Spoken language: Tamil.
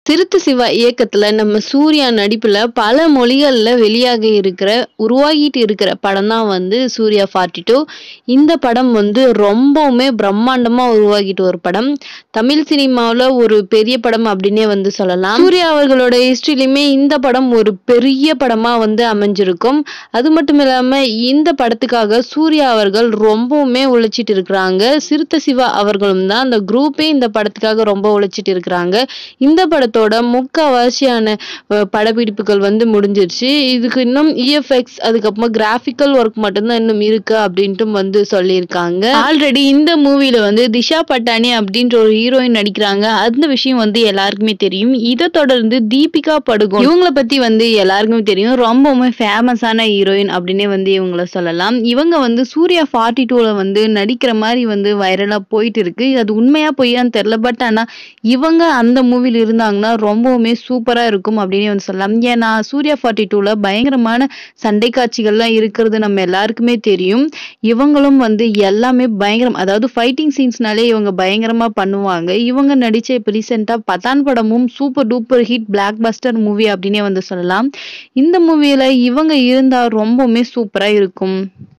சிறுத்தை சிவா இயக்கத்துல நம்ம சூர்யா நடிப்புல பல மொழிகள்ல உருவாகிட்டு இருக்கிற படம் தான் வந்து சூர்யா 42. இந்த படம் வந்து ரொம்பவுமே பிரம்மாண்டமா உருவாகிட்டு ஒரு படம். தமிழ் சினிமாவுல ஒரு பெரிய படம் அப்படின்னே வந்து சொல்லலாம். சூர்யா அவர்களோட ஹிஸ்டரியிலுமே இந்த படம் ஒரு பெரிய படமா வந்து அமைஞ்சிருக்கும். அது மட்டும் இல்லாம இந்த படத்துக்காக சூர்யா அவர்கள் ரொம்பவுமே உழைச்சிட்டு இருக்கிறாங்க. சிறுத்தை சிவா அவர்களும் தான் அந்த குரூப்பே இந்த படத்துக்காக ரொம்ப உழைச்சிட்டு இருக்கிறாங்க. இந்த படத்தோட முக்காவாசியான படப்பிடிப்புகள் வந்து முடிஞ்சிருச்சு. இதுக்கு இன்னும் EFX அதுக்கப்புறமா கிராஃபிக்கல் ஒர்க் மட்டும்தான் இன்னும் இருக்கு அப்படின்ட்டு வந்து சொல்லியிருக்காங்க. ஆல்ரெடி இந்த மூவில வந்து திஷா பட்டானி அப்படின்ற ஒரு ஹீரோயின் நடிக்கிறாங்க. அந்த விஷயம் வந்து எல்லாருக்குமே தெரியும். இதை தொடர்ந்து தீபிகா படுகோன் இவங்களை பத்தி வந்து எல்லாருக்குமே தெரியும். ரொம்பவுமே ஃபேமஸான ஹீரோயின் அப்படின்னே வந்து இவங்கள சொல்லலாம். இவங்க வந்து சூர்யா 42ல வந்து நடிக்கிற மாதிரி வந்து வைரலா போயிட்டு இருக்கு. அது உண்மையா பொய்யான்னு தெரியல. பட் ஆனா இவங்க அந்த மூவில இருந்தாங்கன்னா ரொம்பவுமே சூப்பரா இருக்கும் அப்படின்னு வந்து சொல்லலாம். ஏன்னா சூர்யா 42ல பயங்கரமான சண்டை காட்சிகள்லாம் இருக்கிறது நம்ம எல்லாருக்குமே தெரியும். இவங்களும் வந்து எல்லாமே பயங்கரம், அதாவது ஃபைட்டிங் சீன்ஸ்னாலே இவங்க பயங்கரமா பண்ணுவாங்க. இவங்க நடிச்ச இப்ப ரீசெண்டா பதான் படமும் super duper hit blockbuster movie அப்படின்னே வந்து சொல்லலாம். இந்த மூவியில இவங்க இருந்தா ரொம்பவுமே சூப்பரா இருக்கும்.